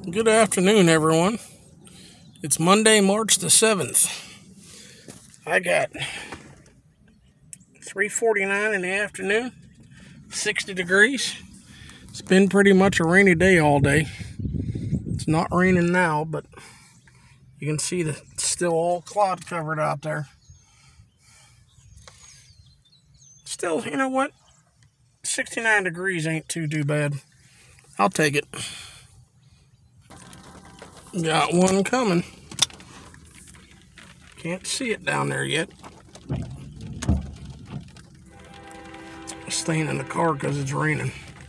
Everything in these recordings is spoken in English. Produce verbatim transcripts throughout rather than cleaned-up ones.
Good afternoon, everyone. It's Monday, March the seventh. I got three forty-nine in the afternoon, sixty degrees. It's been pretty much a rainy day all day. It's not raining now, but you can see that it's still all cloud covered out there. Still, you know what? sixty-nine degrees ain't too, too bad. I'll take it. Got one coming. Can't see it down there yet. Staying in the car because it's raining.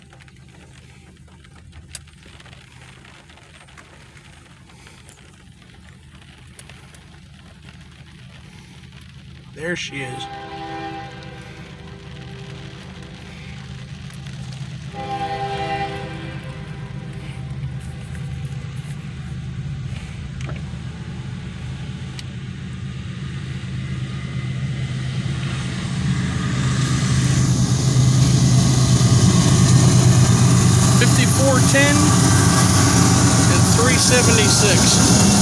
There she is. fifty-four ten and three seventy-six.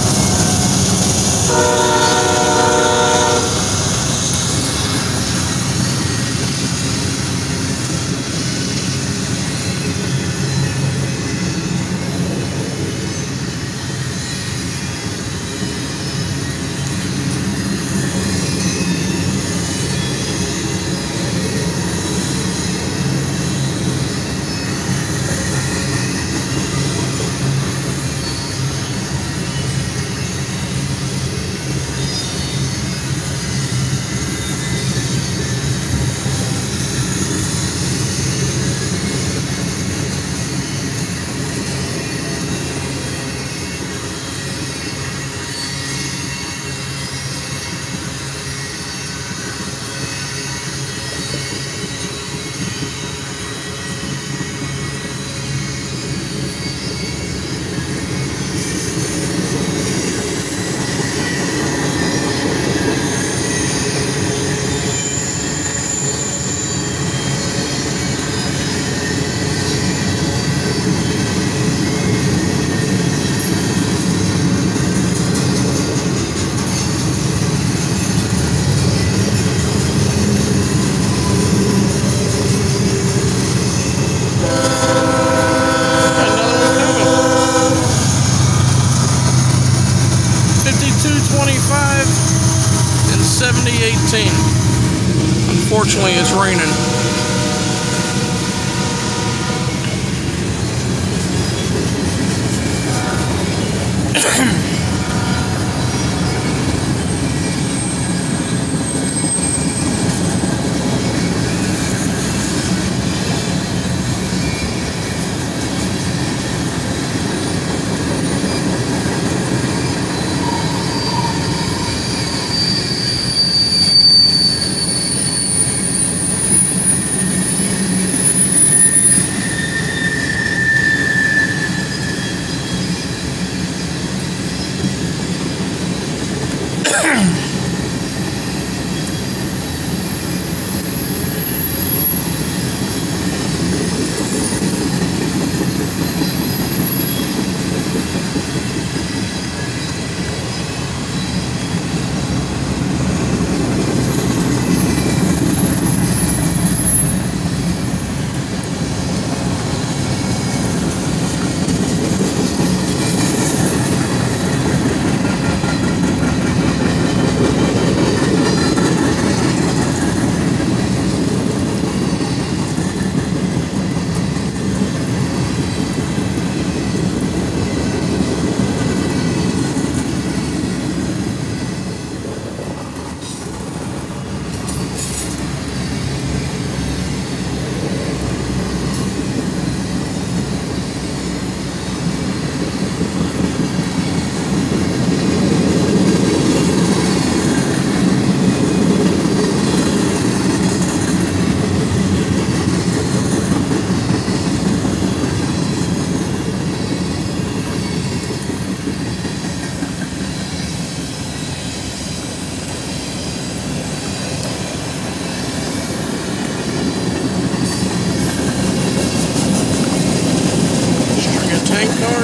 twenty-five and seventy eighteen. Unfortunately, it's raining.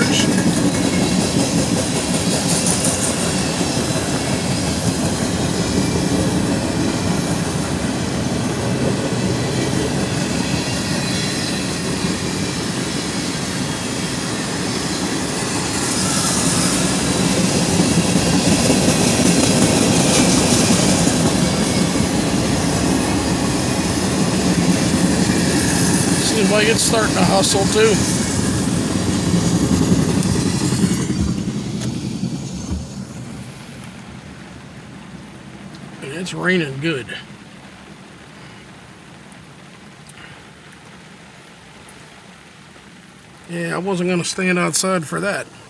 tires. Seems like it's starting to hustle too. And it's raining good. Yeah, I wasn't going to stand outside for that.